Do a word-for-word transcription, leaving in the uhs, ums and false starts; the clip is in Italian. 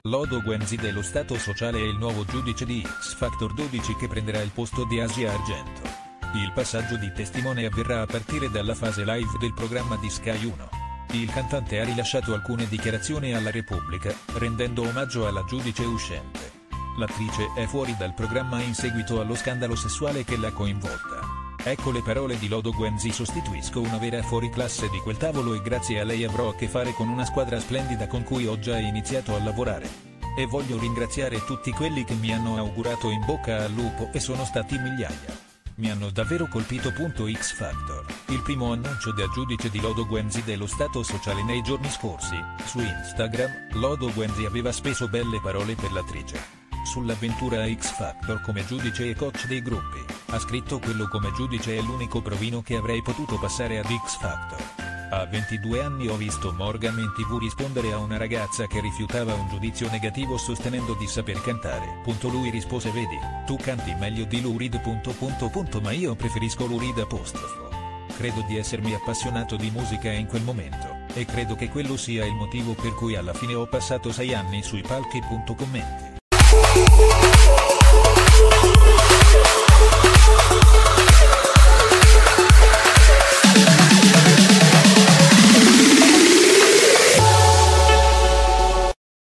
Lodo Guenzi dello Stato Sociale è il nuovo giudice di X Factor dodici che prenderà il posto di Asia Argento. Il passaggio di testimone avverrà a partire dalla fase live del programma di Sky uno. Il cantante ha rilasciato alcune dichiarazioni alla Repubblica, rendendo omaggio alla giudice uscente. L'attrice è fuori dal programma in seguito allo scandalo sessuale che l'ha coinvolta. Ecco le parole di Lodo Guenzi: sostituisco una vera fuoriclasse di quel tavolo e grazie a lei avrò a che fare con una squadra splendida con cui ho già iniziato a lavorare. E voglio ringraziare tutti quelli che mi hanno augurato in bocca al lupo e sono stati migliaia. Mi hanno davvero colpito. X Factor. Il primo annuncio da giudice di Lodo Guenzi dello Stato Sociale nei giorni scorsi. Su Instagram, Lodo Guenzi aveva speso belle parole per l'attrice. Sull'avventura a X Factor come giudice e coach dei gruppi, ha scritto: quello come giudice è l'unico provino che avrei potuto passare ad X Factor. A ventidue anni ho visto Morgan in tv rispondere a una ragazza che rifiutava un giudizio negativo sostenendo di saper cantare. Lui rispose: vedi, tu canti meglio di Lurid. Ma io preferisco Lurid apostrofo. Credo di essermi appassionato di musica in quel momento, e credo che quello sia il motivo per cui alla fine ho passato sei anni sui palchi. Commenti.